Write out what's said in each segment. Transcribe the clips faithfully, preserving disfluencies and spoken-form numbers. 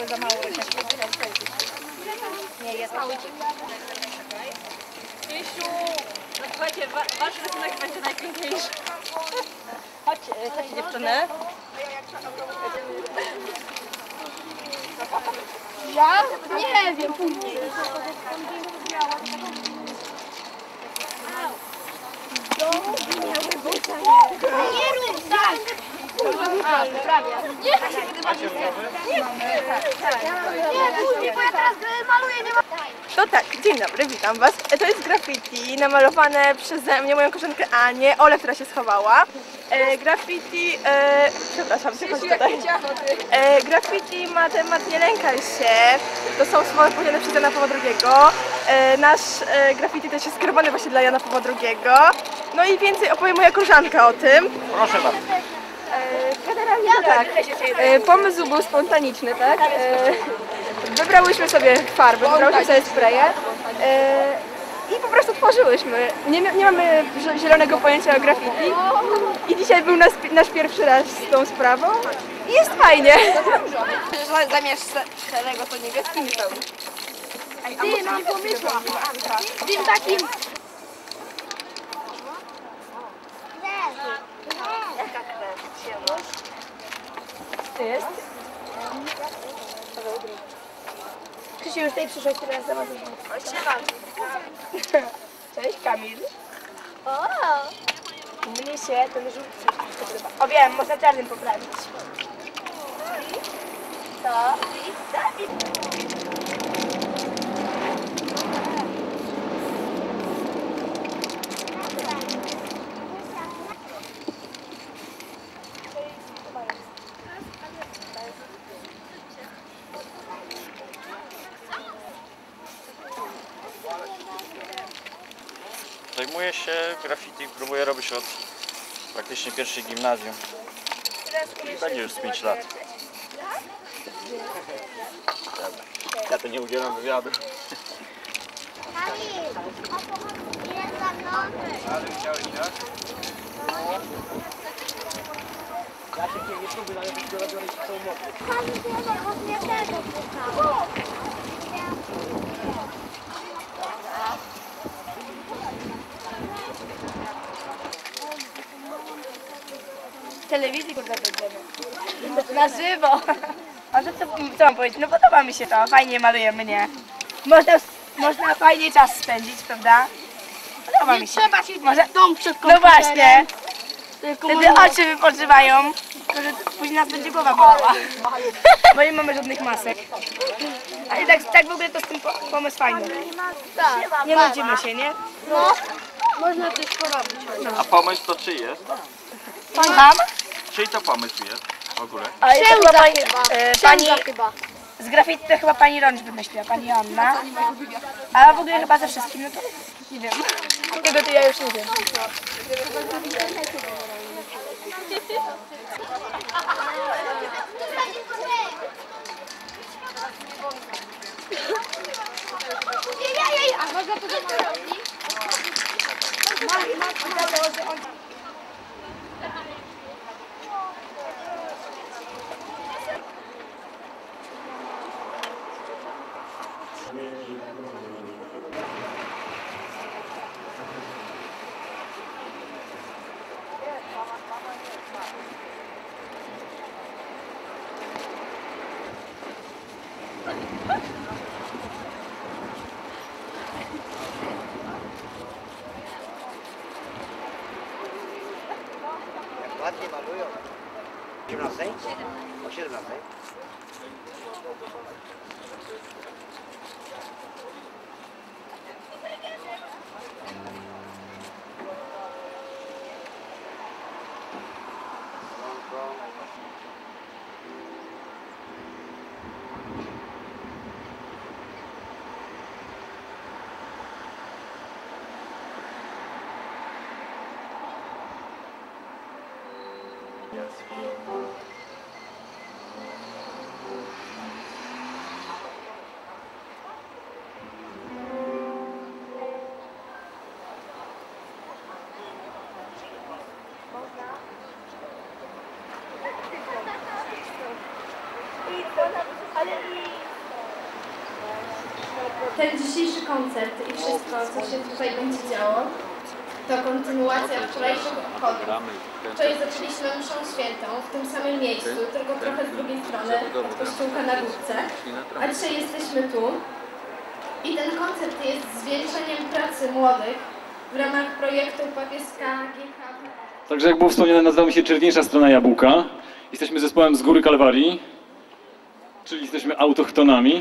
za mało. Nie, jest mały. Krzysiu, no słuchajcie, wa wasz rysunek będzie najpiękniejszy. Chodź, chodź dziewczyny. Ja? Nie wiem, później. Nie rób tak! A, prawie. Nie, później, bo ja teraz maluję, nie ma... To tak, dzień dobry, witam Was. To jest graffiti namalowane przeze mnie, moją koleżankę Anię, Olę, która się schowała. E, graffiti, e, przepraszam, ty chodź tutaj. E, graffiti ma temat Nie lękaj się. To są słowa powiedziane przez Jana Pawła drugiego. E, nasz e, graffiti też jest skierowany właśnie dla Jana Pawła drugiego. No i więcej opowie moja koleżanka o tym. Proszę bardzo. Generalnie tak, e, pomysł był spontaniczny, tak? E, wybrałyśmy sobie farby, wybrałyśmy sobie spreje e, i po prostu tworzyłyśmy. Nie, nie mamy zielonego pojęcia o graffiti i dzisiaj był nas, nasz pierwszy raz z tą sprawą i jest fajnie. Zamiast szarego to niebieski mi pełny. Ty, mam pomysła. Tym takim... To jest? Krzysiu, już tutaj przyszłeś teraz za nas. Cześć, Kamil. O! Mnie się ten żółty podoba. O wiem, można czarnym poprawić. To? Zajmuję się graffiti, próbuję robić od praktycznie pierwszej gimnazjum. I będzie już z pięć lat. Ja to nie udzielam wywiadu. Kamil, jest za mną. Ale chciałeś, tak? Kamil, bo mnie też odpuszczało. W telewizji kurde będziemy. Na żywo. A to co, co mam powiedzieć? No podoba mi się to, fajnie malujemy, nie? Można, można fajnie czas spędzić, prawda? Podoba mi się. Trzeba się Może... dom przed No komputerem. właśnie, Tylko wtedy można- oczy wypoczywają, tylko że później nas będzie głowa bolała. Bo nie mamy żadnych masek. Ale tak, tak w ogóle to z tym po- pomysł fajny. Tak, Nie nudzimy się, nie? no. Można coś porobić. A pomysł to czyj jest? Słucham? Czyj to pomysł jest w ogóle? Ale to Księdza chyba pani, chyba. e, pani Księdza chyba. z graffiti to chyba pani Rącz wymyśliła, pani Anna. A w ogóle chyba ze wszystkim, no to nie wiem. Tego to ja już nie wiem. Ej, a można to zrobić? Ładnie malują. siedemnastej? O siedemnastej? Ale Dzisiejszy koncert i wszystko, co się tutaj będzie działo, to kontynuacja wczorajszych obchodów. Wczoraj zaczęliśmy mszą świętą w tym samym miejscu, tylko trochę z drugiej strony, od kościółka na górce. A dzisiaj jesteśmy tu i ten koncert jest zwieńczeniem pracy młodych w ramach projektu Papieska G H W. Także jak było wspomniane, nazywamy się Czerwieńsza Strona Jabłka. Jesteśmy zespołem z Góry Kalwarii, czyli jesteśmy autochtonami.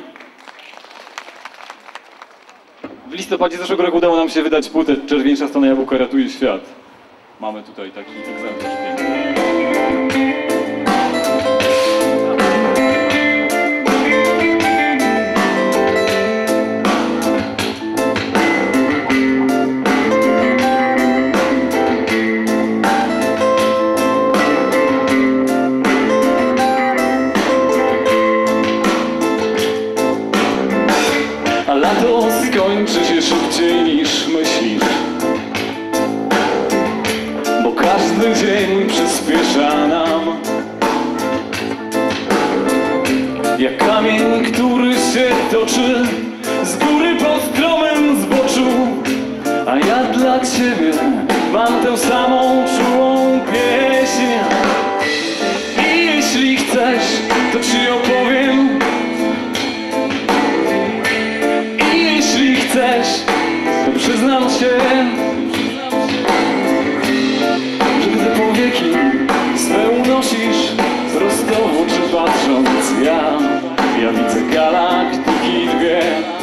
W listopadzie zeszłego roku udało nam się wydać płytę Czerwieńsza Strona Jabłka ratuje świat. Mamy tutaj taki egzemplarz piękny. A lato skończy się szybciej niż myślisz, bo każdy dzień przyspiesza nam, jak kamień, który się toczy z góry po stromym zboczu. A ja dla ciebie mam tę samą czułą pieśń. I jeśli chcesz, to ci opowiem. Jeśli chcesz, to przyznam się, że gdy powieki swe unosisz, prosto w oczy patrząc, ja, ja widzę galaktyki dwie.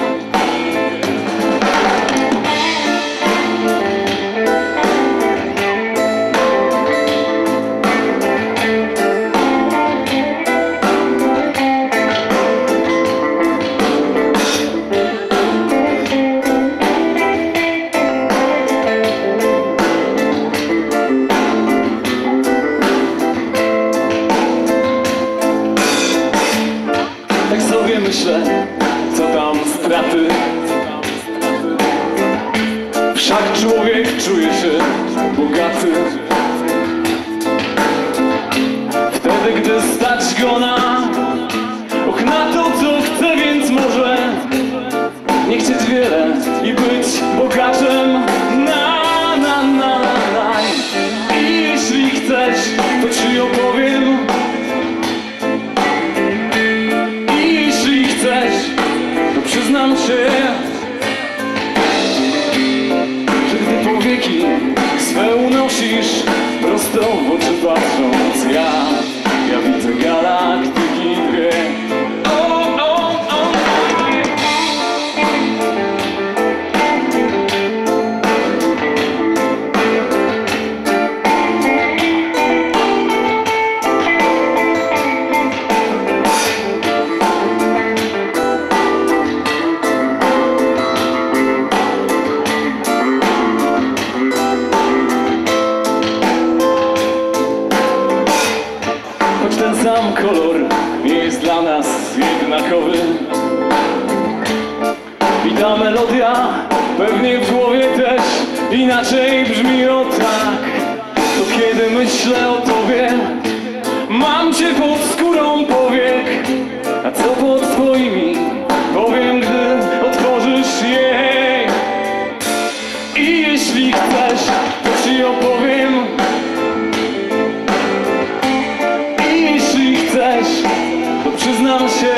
Tak sobie myślę, co tam straty. Wszak człowiek czuje się bogaty wtedy, gdy stać go na och, na to, co chce, więc może nie chcieć wiele i być bogaczem. Na, na, na, na. I jeśli chcesz, to ci opowiem. To przyznam się, że gdy powieki swe unosisz, prosto w oczy patrząc, ja, ja widzę galaktyki dwie. O, o, o. Choć ten sam kolor nie jest dla nas jednakowy i ta melodia pewnie w głowie też inaczej brzmi, o tak. To kiedy myślę o tobie, mam cię pod skórą powiek. A co pod twoimi, powiem, gdy otworzysz jej. I jeśli chcesz, to ci opowiem. Jeśli chcesz, to przyznam się,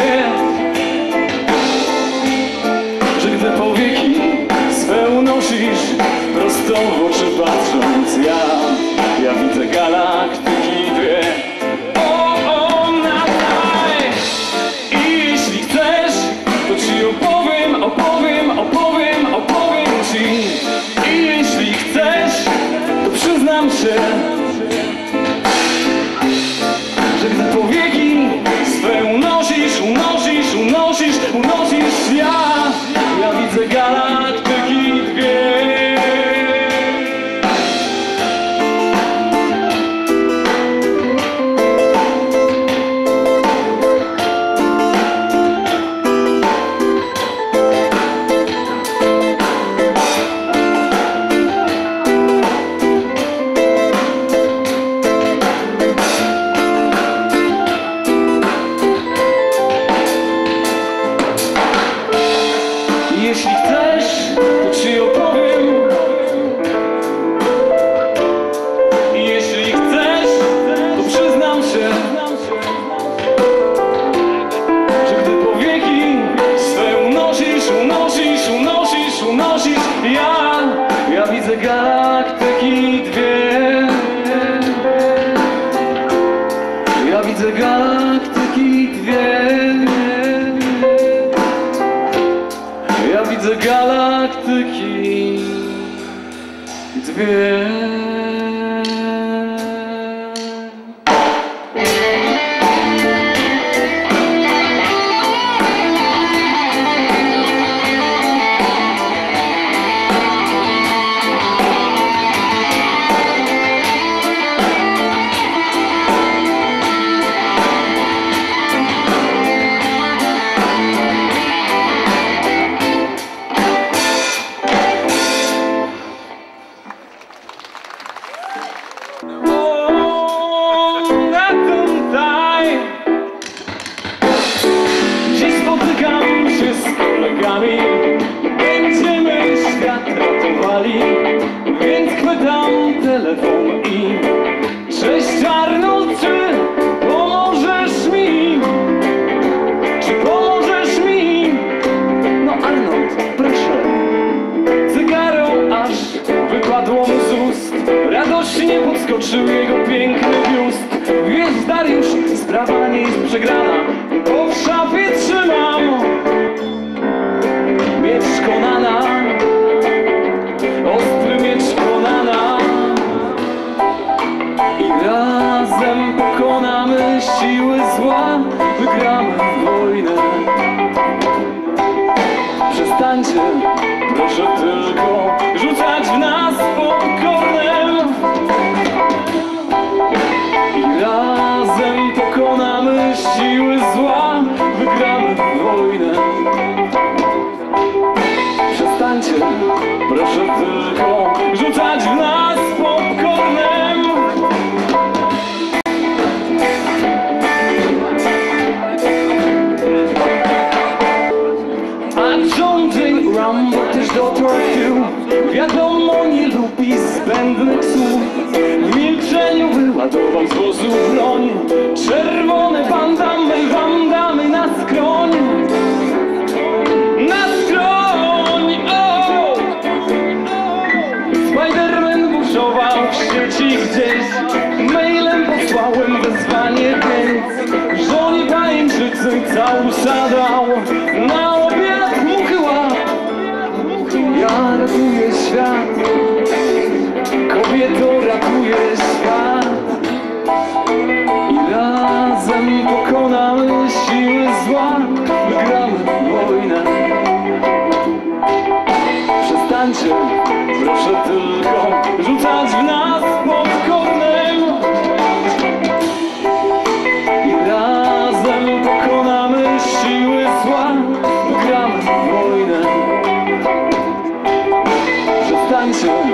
że gdy powieki swe unosisz, prosto w oczy patrząc, ja, ja widzę galaktyki dwie. O, o, nadaj! I jeśli chcesz, to ci opowiem, opowiem, opowiem, opowiem ci. I jeśli chcesz, to przyznam się, że gdy powieki swe unosisz, unosisz, unosisz, unosisz, ja, ja widzę galaktyki dwie. widzę galaktyki dwie. Ja widzę galaktyki dwie. Ja widzę galaktyki dwie. Będziemy świat ratowali, więc chwytam telefon i cześć Arnold, czy pomożesz mi? Czy pomożesz mi? No Arnold, proszę. Cygaro aż wypadło mu z ust, radośnie podskoczył jego piękny biust. Wiesz Dariusz, sprawa nie jest przegrana, bo w szafie trzymam miecz Konana, ostry miecz Konana. I razem pokonamy siły zła, wygramy wojnę. Przestańcie, proszę tylko rzucać w nas popcornem. I razem pokonamy siły zła, wygramy wojnę. Przestańcie, proszę tylko rzucać w nas popcornem. A John J. Rambo też dotrofił, wiadomo nie lubi zbędnych słów. W milczeniu wyładował z wozu broń, czerwone bandamy, wandamy na skroń. Na skroń, o! Spiderman buszował w sieci gdzieś, mailem posłałem wezwanie, więc żonie pajęczycy całusa dał. Na obiad muchy łap, ja ratuję świat, kobieto ratuje świat. I razem pokonamy siły zła, wygramy wojnę. Przestańcie, proszę tylko rzucać w nas popcornem. I razem pokonamy siły zła, wygramy wojnę. Przestańcie,